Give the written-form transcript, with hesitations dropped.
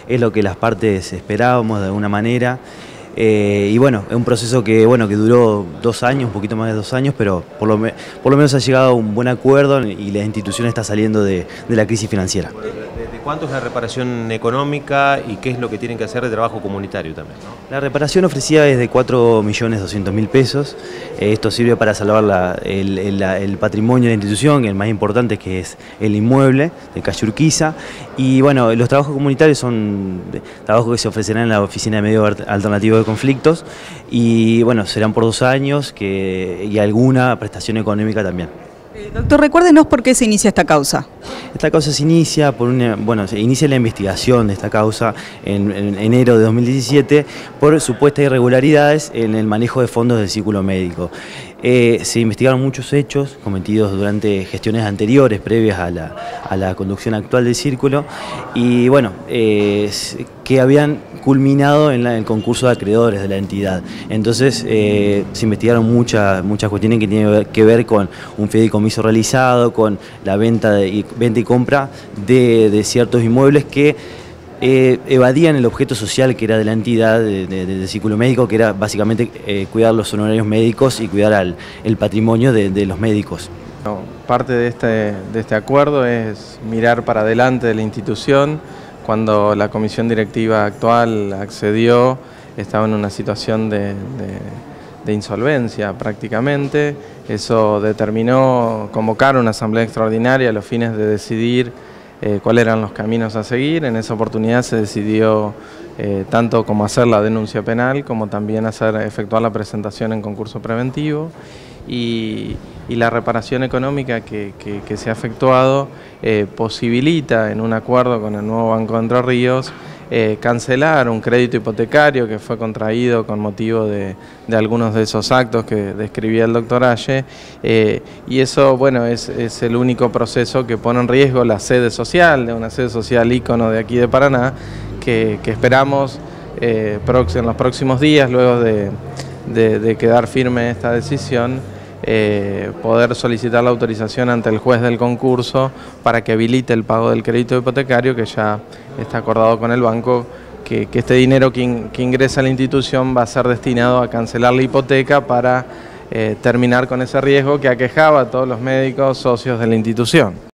es lo que las partes esperábamos de alguna manera. Y bueno, es un proceso que duró 2 años, un poquito más de 2 años, pero por lo menos ha llegado a un buen acuerdo y la institución está saliendo de la crisis financiera. ¿De cuánto es la reparación económica y qué es lo que tienen que hacer de trabajo comunitario también, ¿no? La reparación ofrecida es de 4.200.000 pesos. Esto sirve para salvar el patrimonio de la institución, el más importante, que es el inmueble de calle Urquiza. Y bueno, los trabajos comunitarios son trabajos que se ofrecerán en la Oficina de Medios Alternativos de Conflictos y bueno, serán por 2 años y alguna prestación económica también. Doctor, recuérdenos por qué se inicia esta causa. Esta causa se inicia se inicia la investigación de esta causa en enero de 2017 por supuestas irregularidades en el manejo de fondos del círculo médico. Se investigaron muchos hechos cometidos durante gestiones anteriores, previas a la conducción actual del círculo, y bueno, que habían culminado en el concurso de acreedores de la entidad. Entonces se investigaron muchas cuestiones que tienen que ver con un fideicomiso realizado, con la venta y compra de ciertos inmuebles que evadían el objeto social que era de la entidad del círculo médico, que era básicamente cuidar los honorarios médicos y cuidar el patrimonio de los médicos. Parte de este acuerdo es mirar para adelante de la institución. Cuando la comisión directiva actual accedió, estaba en una situación de insolvencia prácticamente. Eso determinó convocar una asamblea extraordinaria a los fines de decidir cuáles eran los caminos a seguir. En esa oportunidad se decidió tanto como hacer la denuncia penal como también efectuar la presentación en concurso preventivo, y la reparación económica que se ha efectuado posibilita, en un acuerdo con el nuevo Banco de Entre Ríos, cancelar un crédito hipotecario que fue contraído con motivo de algunos de esos actos que describía el doctor Aye, y eso, bueno, es el único proceso que pone en riesgo la sede social, de una sede social ícono de aquí de Paraná, que esperamos en los próximos días, luego de quedar firme esta decisión, poder solicitar la autorización ante el juez del concurso para que habilite el pago del crédito hipotecario, que ya está acordado con el banco, que este dinero que ingresa a la institución va a ser destinado a cancelar la hipoteca para terminar con ese riesgo que aquejaba a todos los médicos socios de la institución.